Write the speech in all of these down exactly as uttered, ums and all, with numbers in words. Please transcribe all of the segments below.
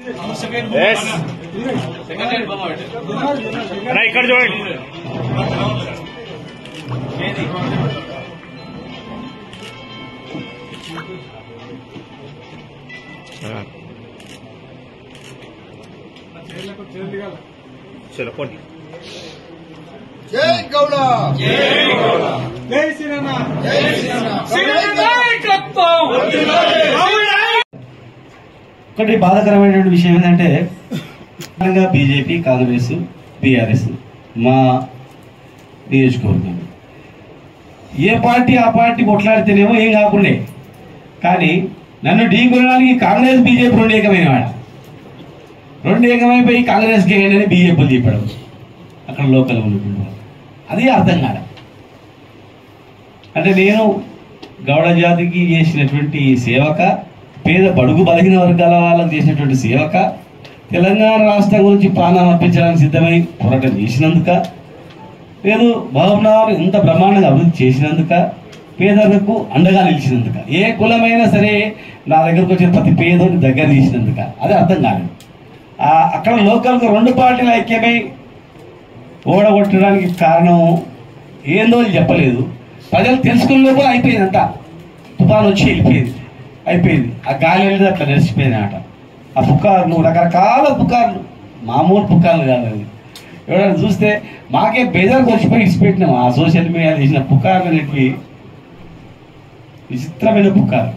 ఇక్కడ చూడండి. చలో పోటీ. జై గౌడ, జై గౌడ, జై శ్రీరామ, జై శ్రీరామ. ఒకటి బాధాకరమైనటువంటి విషయం ఏంటంటే బీజేపీ, కాంగ్రెస్, బీఆర్ఎస్ మా నియోజకవర్గం ఏ పార్టీ ఆ పార్టీ కొట్లాడితేనేమో ఏం కాకుండే, కానీ నన్ను ఢీ కొనడానికి కాంగ్రెస్ బీజేపీ రెండు ఏకమైన వాడ రెండు ఏకమైపోయి కాంగ్రెస్కి ఏంటని బీజేపీలు చెప్పడం అక్కడ లోకల్ ఉన్నటువంటి అది అర్థం కాదు. అంటే నేను గౌడ జాతికి చేసినటువంటి సేవక, పేద బడుగు బలహీన వర్గాల వాళ్ళకి చేసినటువంటి సేవక, తెలంగాణ రాష్ట్రం గురించి ప్రాణాలు అర్పించడానికి సిద్ధమై పోరాటం చేసినందుక, లేదు భవనాలు ఎంత బ్రహ్మాండంగా అభివృద్ధి చేసినందుక, పేదలకు అండగా నిలిచినందుక, ఏ కులమైనా సరే నా దగ్గరకు వచ్చిన ప్రతి పేదోని దగ్గర తీసినందుక అది అర్థం కాలేదు. అక్కడ లోకల్గా రెండు పార్టీలు ఐక్యమై ఓడగొట్టడానికి కారణం ఏందో చెప్పలేదు. ప్రజలు తెలుసుకునే లోపల అయిపోయింది, అంతా తుఫాను వచ్చి వెళ్ళిపోయింది, అయిపోయింది. ఆ గాలి వెళ్ళి అట్లా నెరిసిపోయింది ఆట. ఆ పుకార్లు రకరకాల పుకార్లు, మామూలు పుకార్లు కాదు. అది ఎవరైనా చూస్తే మాకే బేజారు వచ్చిపోయి ఇచ్చిపెట్టినాం. ఆ సోషల్ మీడియా చేసిన పుకార్లు అనేటివి విచిత్రమైన పుకార్లు.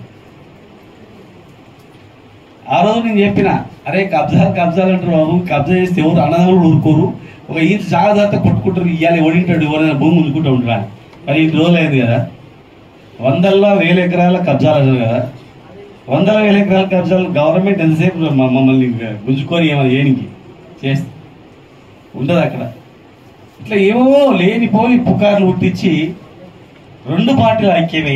ఆ రోజు నేను చెప్పిన, అరే కబ్జాలు కబ్జాలు అంటారు బాబు, కబ్జా చేస్తే ఎవరు అన్నదమ్ములు ఊరుకోరు, ఒక ఈ జాగ్రత్త కొట్టుకుంటారు, ఇవాళ ఓడింటాడు ఎవరైనా భూమి ఉండుకుంటూ ఉంటారు. మరి ఇన్ని రోజులు అయింది కదా, వందల్లో వేల ఎకరాల కబ్జాలు అన్నారు కదా, వందల వేల ఎకరాల కబ్జాలు గవర్నమెంట్ ఎంతసేపు మమ్మల్ని గుంజుకొని ఏమైనా ఏనికి చేస్తే ఉండదు అక్కడ. ఇట్లా ఏమో లేనిపోని పుకార్లు పుట్టించి రెండు పార్టీలు ఐక్యమై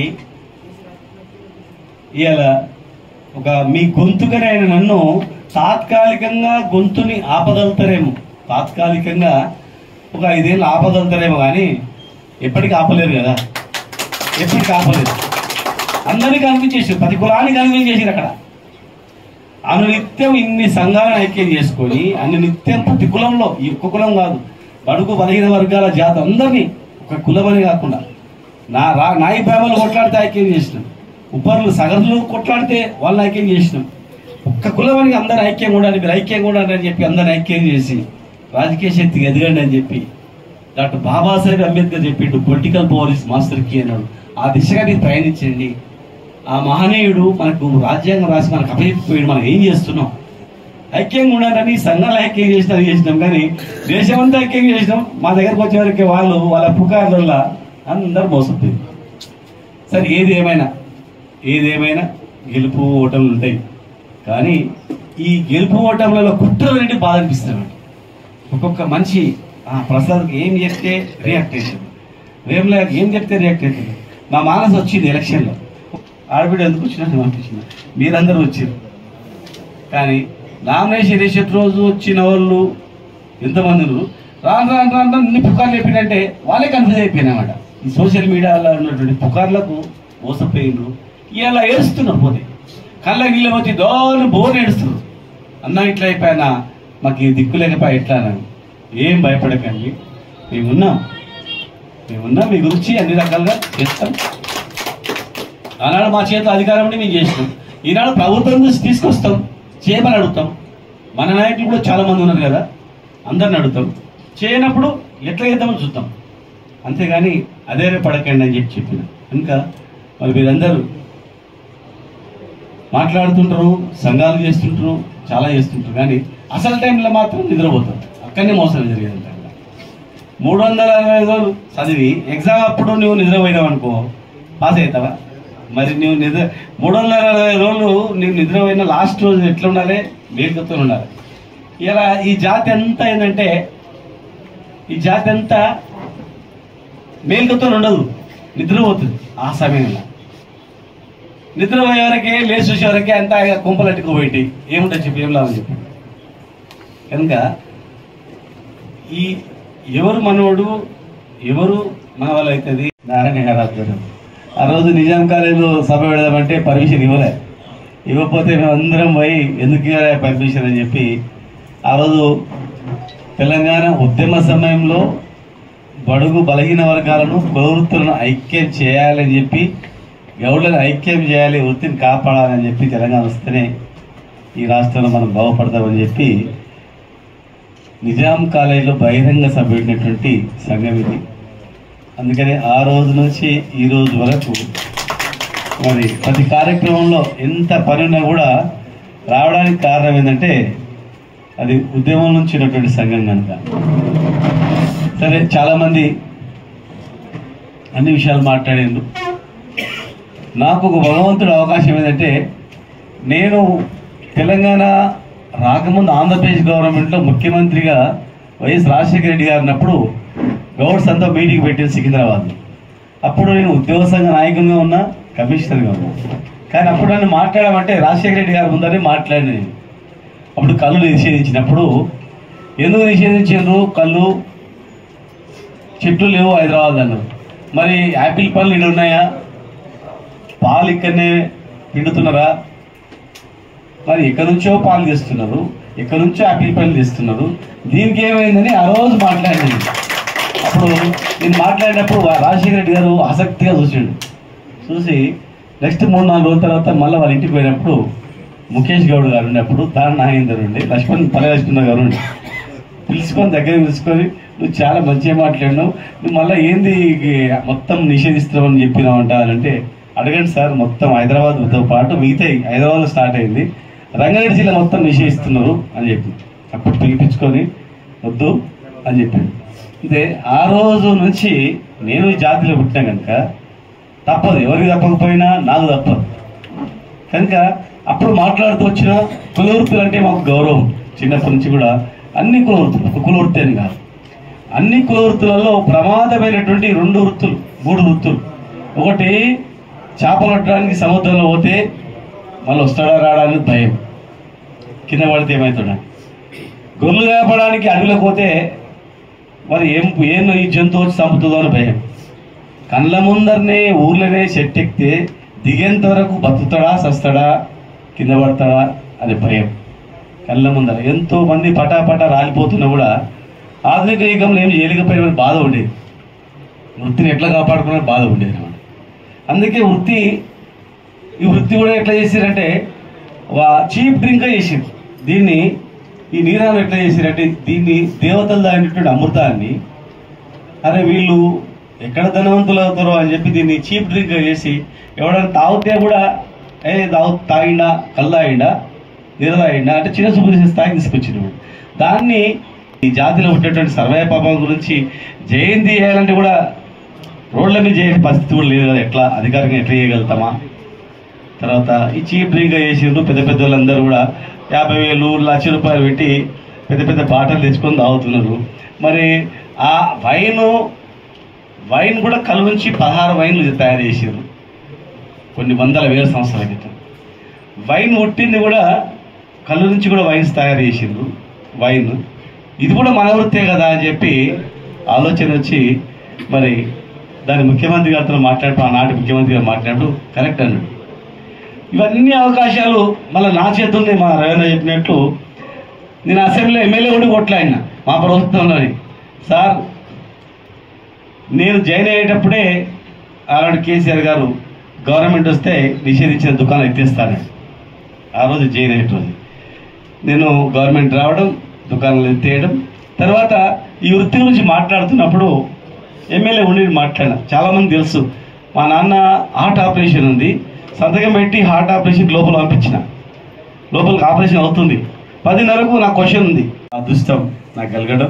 ఇవాళ ఒక మీ గొంతుకనే ఆయన నన్ను తాత్కాలికంగా గొంతుని ఆపగలుగుతారేమో, తాత్కాలికంగా ఒక ఐదేళ్ళు ఆపగలుగుతారేమో, కానీ ఎప్పటికీ ఆపలేరు కదా, ఎప్పటికీ ఆపలేదు. అందరినీ కనిపించేసారు, ప్రతి కులాన్ని కనిపించేసారు అక్కడ. అనునిత్యం ఇన్ని సంఘాలను ఐక్యం చేసుకొని అన్ని నిత్యం ప్రతి కులంలో, ఈ ఒక్క కులం కాదు, బడుగు బలహీన వర్గాల జాతి అందరినీ, ఒక కులమని కాకుండా నా రా నాయి బ్రాహ్మణులు కొట్లాడితే ఐక్యం చేసినాం, ఉపరులు సగరులు కొట్లాడితే వాళ్ళని ఐక్యం చేసినాం. ఒక్క కులమని అందరు ఐక్యంగా ఉండాలి, మీరు ఐక్యంగా ఉండాలి అని చెప్పి అందరిని ఐక్యం చేసి రాజకీయ శక్తికి ఎదగండి అని చెప్పి డాక్టర్ బాబాసాహెబ్ అంబేద్కర్ చెప్పిండు, political power is master key అన్నాడు. ఆ దిశగా మీరు ప్రయాణించండి. ఆ మహనీయుడు మనకు రాజ్యాంగం రాసి మనకు అప్పచెప్పిపోయాడు, మనం ఏం చేస్తున్నాం, ఐక్యంగా ఉండాలని సంఘాలు ఐక్యం చేసినా చేసినాం, కానీ దేశమంతా ఐక్యం చేసినాం. మా దగ్గరకు వచ్చేవరకు వాళ్ళు వాళ్ళ పుకార్ల అందరూ మోసపోయింది. సరే ఏది ఏమైనా ఏదేమైనా గెలుపు ఓటములు ఉంటాయి, కానీ ఈ గెలుపు ఓటములలో కుట్రలు ఏంటి బాధ అనిపిస్తున్నాడు. ఒక్కొక్క మనిషి ప్రసాద్కి ఏం చెప్తే రియాక్ట్ అవుతుంది, వేములకి ఏం చెప్తే రియాక్ట్ అవుతుంది. మా మానస వచ్చింది ఎలక్షన్లో, ఆడబిడ్డ ఎందుకు వచ్చినట్టు అనిపించింది, మీరందరూ వచ్చారు. కానీ నామినేషన్ వేసే రోజు వచ్చిన వాళ్ళు ఎంతమంది రాను రాను రాను ఇన్ని పుకార్లు చెప్పినంటే వాళ్ళే కన్ఫ్యూజ్ అయిపోయినాయన్నమాట. ఈ సోషల్ మీడియాలో ఉన్నటువంటి పుకార్లకు మోసపోయినరు. ఇలా ఏడుస్తున్నారు, పోతే కళ్ళ నీళ్ళు వచ్చి దోను బోర్ ఏడుస్తున్నారు. అన్న ఇట్లా అయిపోయినా మాకు దిక్కు లేకపోయా ఎట్లా అని. ఏం భయపడకండి, మేమున్నాం మేమున్నాం మీ గురించి అన్ని రకాలుగా చేస్తాం. ఆనాడు మా చేతిలో అధికారం ఉండి మేము చేసినాం, ఈనాడు ప్రభుత్వం నుంచి తీసుకొస్తాం, చేయమని అడుగుతాం. మన నాయకులు కూడా చాలా మంది ఉన్నారు కదా, అందరిని అడుగుతాం. చేయనప్పుడు ఎట్లా చేద్దామని చూద్దాం, అంతేగాని అదే పడకండి అని చెప్పి చెప్పిన. ఇంకా మరి మీరందరూ మాట్లాడుతుంటారు, సంఘాలు చేస్తుంటారు, చాలా చేస్తుంటారు, కానీ అసలు టైంలో మాత్రం నిద్రపోతారు. అక్కడనే మోసం జరిగేది. మూడు వందల అరవై రోజులు చదివి ఎగ్జామ్ అప్పుడు నువ్వు నిద్రపోయినావు అనుకో, పాస్ అవుతావా? మరి నువ్వు నిద్ర మూడు వందల అరవై రోజులు నువ్వు నిద్రపోయిన లాస్ట్ రోజు ఎట్లా ఉండాలి, మేలుకతో ఉండాలి. ఇలా ఈ జాతి అంతా ఏంటంటే, ఈ జాతి అంతా మేలుకతో ఉండదు, నిద్రపోతుంది. ఆ సమయంలో నిద్రపోయేవరకే లేచి చూసేవరకే అంతా కుంపలట్టుకుపోయి ఏముంటుంది చెప్పి ఏం లాభం చెప్పి. కనుక ఈ ఎవరు మనోడు ఎవరు మన వాళ్ళు అవుతుంది నారాయణ గారు. ఆ రోజు నిజాం కాలేజీలో సభ పెడదామంటే పర్మిషన్ ఇవ్వలే, ఇవ్వకపోతే మేమందరం పోయి ఎందుకు ఇవ్వాలి పర్మిషన్ అని చెప్పి ఆ రోజు తెలంగాణ ఉద్యమ సమయంలో బడుగు బలహీన వర్గాలను ప్రవృత్తులను ఐక్యం చేయాలని చెప్పి గౌడ్లను ఐక్యం చేయాలి, వృత్తిని కాపాడాలని చెప్పి తెలంగాణ వస్తేనే ఈ రాష్ట్రంలో మనం బాగుపడతామని చెప్పి నిజాం కాలేజీలో బహిరంగ సభ పెట్టినటువంటి సంఘం ఇది. అందుకని ఆ రోజు నుంచి ఈ రోజు వరకు మరి ప్రతి కార్యక్రమంలో ఎంత పని ఉన్నా కూడా రావడానికి కారణం ఏంటంటే అది ఉద్యమం నుంచి ఉన్నటువంటి సంఘం కనుక. సరే, చాలామంది అన్ని విషయాలు మాట్లాడేందు నాకు ఒక భగవంతుడు అవకాశం ఏంటంటే, నేను తెలంగాణ రాకముందు ఆంధ్రప్రదేశ్ గవర్నమెంట్లో ముఖ్యమంత్రిగా వైఎస్ రాజశేఖర రెడ్డి గారు ఉన్నప్పుడు గౌడ్స్ అంతా మీటింగ్ పెట్టింది సికింద్రాబాద్. అప్పుడు నేను ఉద్యోగ సంఘ నాయకునిగా ఉన్నా, కమిషనర్గా ఉన్నా. కానీ అప్పుడు నన్ను మాట్లాడమంటే రాజశేఖర రెడ్డి గారి ముందరే మాట్లాడిన నేను. అప్పుడు కళ్ళు నిషేధించినప్పుడు ఎందుకు నిషేధించారు? కళ్ళు చెట్లు లేవు హైదరాబాద్ అన్నారు. మరి యాపిల్ పళ్ళు ఇక్కడ ఉన్నాయా? పాలు ఇక్కడనే పిండుతున్నారా? మరి ఎక్కడి నుంచో పాలు తీస్తున్నారు, ఎక్కడి నుంచో యాపిల్ పళ్ళు తీస్తున్నారు. దీనికి ఏమైందని ఆ రోజు మాట్లాడినాను. అప్పుడు నేను మాట్లాడినప్పుడు రాజశేఖర రెడ్డి గారు ఆసక్తిగా చూసాడు. చూసి నెక్స్ట్ మూడు నాలుగు రోజుల తర్వాత మళ్ళీ వాళ్ళ ఇంటికి పోయినప్పుడు ముఖేష్ గౌడ్ గారు ఉన్నప్పుడు దాని నాగేందర్ ఉండి లక్ష్మణ్ పల్లె లక్ష్మణ్ గారు ఉండి పిలుచుకొని దగ్గర పిలుచుకొని, నువ్వు చాలా మంచిగా మాట్లాడినావు, నువ్వు మళ్ళీ ఏంది మొత్తం నిషేధిస్తున్నావు చెప్పినావు అంటారంటే, అడగండి సార్, మొత్తం హైదరాబాద్తో పాటు మిగతా హైదరాబాద్లో స్టార్ట్ అయింది, రంగారెడ్డి జిల్లా మొత్తం నిషేధిస్తున్నారు అని చెప్పి అప్పుడు పిలిపించుకొని వద్దు అని చెప్పాను. అంటే ఆ రోజు నుంచి నేను ఈ జాతిలో పుట్టినా కనుక తప్పదు, ఎవరికి తప్పకపోయినా నాకు తప్పదు కనుక అప్పుడు మాట్లాడుతూ వచ్చిన కులవృత్తులు అంటే మాకు గౌరవం. చిన్నప్పటి నుంచి కూడా అన్ని కులవృత్తులు, ఒక కులవృత్తి అని కాదు, అన్ని కులవృత్తులలో ప్రమాదమైనటువంటి రెండు వృత్తులు, మూడు వృత్తులు. ఒకటి చేపలు పట్టడానికి సముద్రంలో పోతే మళ్ళీ వస్తాడా రావడానికి భయం, కింద పడితే ఏమవుతాడా. గొర్రెలు కాపడానికి అడవిలోకి పోతే మరి ఏం ఏం ఈ జంతువు వచ్చి చంపుతుందో అని భయం. కళ్ళ ముందరనే ఊర్లోనే చెట్టు ఎక్కితే దిగేంత వరకు బతుకుతాడా సస్తాడా కింద పడతాడా అని భయం. కళ్ళ ముందర ఎంతో మంది పటాపటా రాలిపోతున్నా కూడా ఆధునిక యుగంలో ఏం చేయలేకపోయిన బాధ ఉండేది. వృత్తిని ఎట్లా కాపాడుకునే బాధ ఉండేది అన్నమాట. అందుకే వృత్తి ఈ వృత్తి కూడా ఎట్లా చేశారంటే చీప్ డ్రింక్ చేసింది. దీన్ని ఈ నీరాలు ఎట్లా చేశారంటే దీన్ని దేవతలు తాగినటువంటి అమృతాన్ని, అరే వీళ్ళు ఎక్కడ ధనవంతులు అవుతారో అని చెప్పి దీన్ని చీప్ డ్రింక్ చేసి ఎవడైనా తాగితే కూడా ఏ తాగు తాగిండా కళ్ళు తాగిండా నీర తాగిండా అంటే చిన్న చూపు చేసే స్థాయికి తీసుకొచ్చింది. దాన్ని ఈ జాతిలో ఉండేటువంటి సర్వయ పాపం గురించి జయంతి చేయాలంటే కూడా రోడ్ల మీద చేయని పరిస్థితి కూడా లేదు కదా. ఎట్లా అధికారికంగా ఎట్లా చేయగలుగుతామా? తర్వాత ఈ చీప్ డ్రింక్ చేసిండ్రు. పెద్ద పెద్ద వాళ్ళందరూ కూడా యాభై వేలు లక్ష రూపాయలు పెట్టి పెద్ద పెద్ద బాటలు తెచ్చుకొని తాగుతున్నారు. మరి ఆ వైన్ వైన్ కూడా కళ్ళు నుంచి పదహారు వైన్లు తయారు చేసారు కొన్ని వందల వేల సంవత్సరాల క్రితం. వైన్ పుట్టింది కూడా కళ్ళు నుంచి కూడా వైన్స్ తయారు చేసిండ్రు. వైన్ ఇది కూడా మన వృత్తే కదా అని చెప్పి ఆలోచన వచ్చి మరి దాని ముఖ్యమంత్రి గారితో మాట్లాడుతూ ఆనాటి ముఖ్యమంత్రి గారు మాట్లాడుతూ కరెక్ట్ అన్నాడు. ఇవన్నీ అవకాశాలు మళ్ళీ నా చేతుల్ని మా రవీంద్ర చెప్పినట్లు నేను అసెంబ్లీలో ఎమ్మెల్యే కూడా కొట్లాడినా మా ప్రభుత్వంలోని. సార్ నేను జాయిన్ అయ్యేటప్పుడే ఆనాడు కేసీఆర్ గారు గవర్నమెంట్ వస్తే నిషేధించిన దుకాణం ఎత్తేస్తాను. ఆ రోజు జాయిన్ అయ్యేటోది నేను గవర్నమెంట్ రావడం, దుకాణాలు ఎత్తేయడం. తర్వాత ఈ వృత్తి గురించి మాట్లాడుతున్నప్పుడు ఎమ్మెల్యే ఉండి మాట్లాడినా. చాలామంది తెలుసు మా నాన్న హార్ట్ ఆపరేషన్ ఉంది, సంతకం పెట్టి హార్ట్ ఆపరేషన్ లోపల పంపించిన. లోపలికి ఆపరేషన్ అవుతుంది. పదిన్నరకు నా క్వశ్చన్ ఉంది. ఆ అదృష్టం నాకు కలగడం,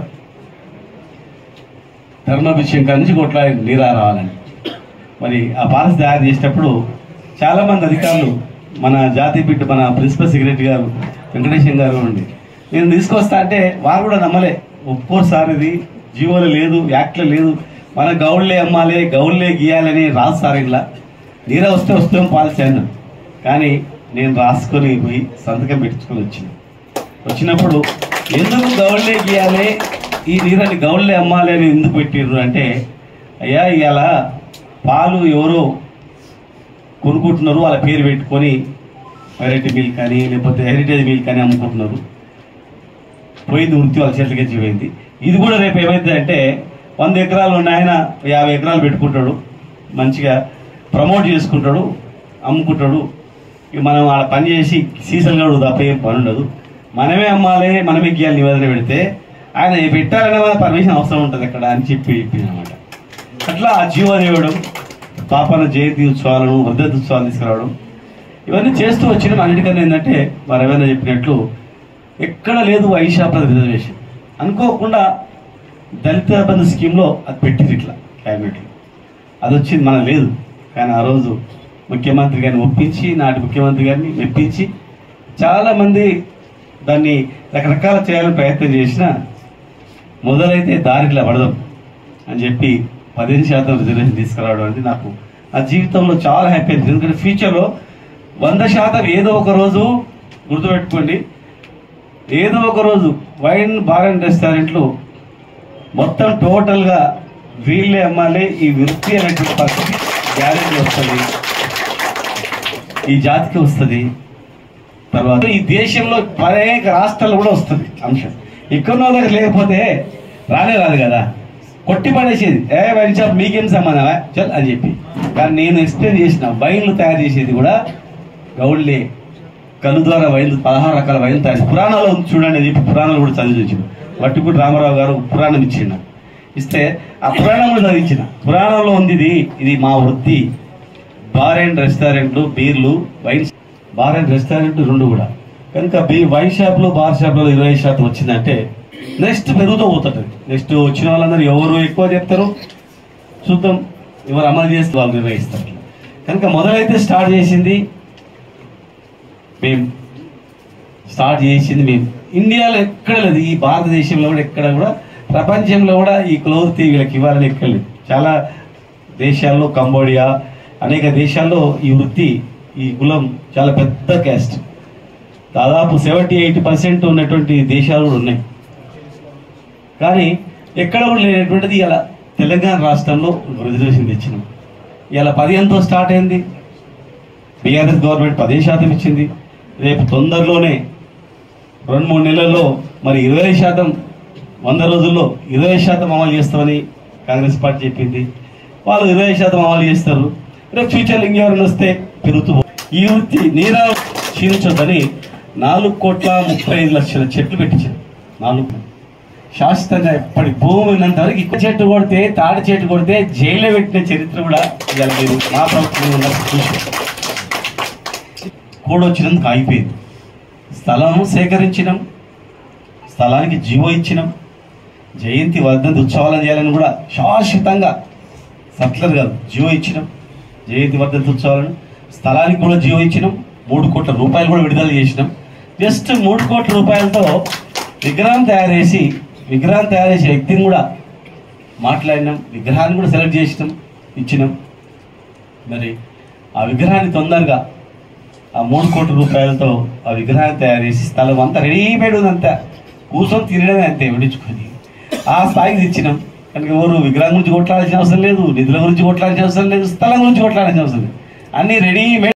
ధర్మాభిషేకం కాడి నుంచి కొట్లా నీరా రావాలని. మరి ఆ పాలసీ తయారు చేసేటప్పుడు చాలామంది అధికారులు, మన జాతీయ బిడ్డ మన ప్రిన్సిపల్ సెక్రటరీ గారు వెంకటేశం గారు ఉండి నేను తీసుకొస్తా అంటే వారు కూడా నమ్మలే. ఒప్పుకోరు సార్, ఇది జీవోలో లేదు, యాక్ట్లో లేదు, మన గౌళ్ళే అమ్మాలి, గౌళ్ళే గీయాలని రాదు సార్. ఇలా నీరా వస్తే వస్తాం పాలసీ అన్నాను. కానీ నేను రాసుకొని పోయి సంతకం పెట్టించుకొని వచ్చిన వచ్చినప్పుడు ఎందుకు గౌళ్ళే గీయాలి, ఈ నీరాన్ని గౌళ్ళే అమ్మాలి అని ఎందుకు పెట్టిర్రు అంటే, అయ్యా ఇవాళ పాలు ఎవరో కొనుక్కుంటున్నారు, వాళ్ళ పేరు పెట్టుకొని వెరైటీ మిల్క్ కానీ లేకపోతే హెరిటేజ్ మిల్క్ కానీ అమ్ముకుంటున్నారు. పోయింది వృత్తి వాళ్ళ చేతులకి పోయింది. ఇది కూడా రేపు ఏమైంది అంటే వంద ఎకరాలు ఉన్న ఆయన యాభై ఎకరాలు పెట్టుకుంటాడు, మంచిగా ప్రమోట్ చేసుకుంటాడు, అమ్ముకుంటాడు. మనం ఆడ పని చేసి సీజన్ గడు తప్ప ఏం పని ఉండదు. మనమే అమ్మాలి, మనమే గీయాలి నివేదన పెడితే ఆయన పెట్టాలనే మన పర్మిషన్ అవసరం ఉంటుంది అక్కడ అని చెప్పి చెప్పింది అనమాట. అట్లా ఆ జీవో ఇవ్వడం, పాపన జయంతి ఉత్సవాలను వర్ధంతి ఉత్సవాలు తీసుకురావడం, ఇవన్నీ చేస్తూ వచ్చిన అన్నిటికన్నా ఏంటంటే మా రవీంద్ర చెప్పినట్లు ఎక్కడ లేదు వైశాఖ రిజర్వేషన్. అనుకోకుండా దళిత బంధు స్కీమ్లో అది పెట్టింది ఇట్లా క్యాబినెట్లో, అది వచ్చింది మనకు లేదు. కానీ ఆ రోజు ముఖ్యమంత్రి గారిని ఒప్పించి, నాటి ముఖ్యమంత్రి గారిని మెప్పించి చాలామంది దాన్ని రకరకాల చేయాలని ప్రయత్నం చేసిన మొదలైతే దారిలో పడదాం అని చెప్పి పదిహేను శాతం రిజర్వేషన్ తీసుకురావడం అనేది నాకు నా జీవితంలో చాలా హ్యాపీ అయింది. ఎందుకంటే ఫ్యూచర్లో వంద శాతం ఏదో ఒక రోజు గుర్తుపెట్టుకోండి, ఏదో ఒక రోజు వైన్ బార్ అండ్ రెస్టారెంట్లు మొత్తం టోటల్గా వీళ్ళే అమ్మాలి, ఈ వృత్తి అనేటువంటి పరిస్థితి గ్యారెంటీ వస్తుంది, ఈ జాతికి వస్తుంది. తర్వాత ఈ దేశంలో అనేక రాష్ట్రాలు కూడా వస్తుంది అంశం. ఎక్కడో దగ్గర లేకపోతే రానే రాదు కదా, కొట్టి పడేసేది ఏ వైన్ షాప్ మీకేం సంబంధమా చల్ అని చెప్పి. కానీ నేను ఎక్స్ప్లెయిన్ చేసిన వైన్లు తయారు చేసేది కూడా గౌడ్లే, కళ్ళు ద్వారా వైన్లు పదహారు రకాల వైన్లు తయారు పురాణాలు చూడండి అని చెప్పి పురాణాలు కూడా చదివి వచ్చింది. వట్టిపూడి రామారావు గారు పురాణం ఇచ్చిండు, ఇస్తే ఆ పురాణం కూడా చదివించిన. పురాణంలో ఉంది ఇది ఇది మా వృత్తి. బార్ అండ్ రెస్టారెంట్లు, బీర్లు, వైన్ బార్ అండ్ రెస్టారెంట్ రెండు కూడా. కనుక బీ వైన్ షాప్లో బార్ షాప్లో ఇరవై శాతం వచ్చిందంటే నెక్స్ట్ పెరుగుతూ పోతుంది. నెక్స్ట్ వచ్చిన వాళ్ళందరూ ఎవరు ఎక్కువ చెప్తారు చూద్దాం, ఎవరు అమలు చేస్తే వాళ్ళు నిర్వహిస్తారు. కనుక మొదలైతే స్టార్ట్ చేసింది మేము స్టార్ట్ చేసింది మేము ఇండియాలో ఎక్కడ లేదు, ఈ భారతదేశంలో కూడా ఎక్కడ కూడా, ప్రపంచంలో కూడా ఈ క్లోత్ వీళ్ళకి ఇవ్వాలని ఎక్కడ లేదు. చాలా దేశాల్లో, కంబోడియా అనేక దేశాల్లో ఈ వృత్తి, ఈ కులం చాలా పెద్ద క్యాస్ట్, దాదాపు సెవెంటీ ఎయిటీ పర్సెంట్ ఉన్నటువంటి దేశాలు కూడా ఉన్నాయి. కానీ ఎక్కడ కూడా లేనటువంటిది ఇలా తెలంగాణ రాష్ట్రంలో రిజర్వేషన్ తెచ్చినాం. ఇలా పదిహేనుతో స్టార్ట్ అయింది, బీఆర్ఎస్ గవర్నమెంట్ పదిహేను శాతం ఇచ్చింది. రేపు తొందరలోనే రెండు మూడు నెలల్లో మరి ఇరవై శాతం, వంద రోజుల్లో ఇరవై శాతం అమలు చేస్తామని కాంగ్రెస్ పార్టీ చెప్పింది. వాళ్ళు ఇరవై శాతం అమలు చేస్తారు. రేపు ఫ్యూచర్లో ఇంకెవరైనా వస్తే పెరుగుతూ ఈ వృత్తి నీరా క్షీణించొద్దని నాలుగు కోట్ల ముప్పై ఐదు లక్షల చెట్లు పెట్టించారు. నాలుగు శాశ్వతంగా ఎప్పటి భూమి ఉన్నంత వరకు ఇక్క చెట్టు కొడితే, తాడి చెట్టు కొడితే జైల్లో పెట్టిన చరిత్ర కూడా ఇవాళ మీరు మా ప్రభుత్వం చూసి కూడొచ్చినందుకు ఆగిపోయింది. స్థలం సేకరించినాం, స్థలానికి జీవో ఇచ్చినాం, జయంతి వర్ధంతి ఉత్సవాలను చేయాలని కూడా శాశ్వతంగా సర్కులర్ కాదు జీవో ఇచ్చినాం. జయంతి వర్ధంతి ఉత్సవాలను స్థలానికి కూడా జీవో ఇచ్చినాం. మూడు కోట్ల రూపాయలు కూడా విడుదల చేసినాం. జస్ట్ మూడు కోట్ల రూపాయలతో విగ్రహం తయారు చేసి విగ్రహం తయారు చేసే వ్యక్తిని కూడా మాట్లాడినాం, విగ్రహాన్ని కూడా సెలెక్ట్ చేసినాం, ఇచ్చినాం. మరి ఆ విగ్రహాన్ని తొందరగా ఆ మూడు కోట్ల రూపాయలతో ఆ విగ్రహాన్ని తయారు చేసి స్థలం అంతా రెడీమేడ్ ఉందంతా, కూర్చొని తినడమే అంతే వడించుకొని ఆ స్థాయికి తెచ్చినాం. కనుక ఎవరు విగ్రహం గురించి కొట్లాడాల్సిన అవసరం లేదు, నిధుల గురించి కొట్లాడాల్సిన అవసరం లేదు, స్థలం గురించి కొట్లాడాల్సిన అవసరం లేదు, అన్ని రెడీమేడ్.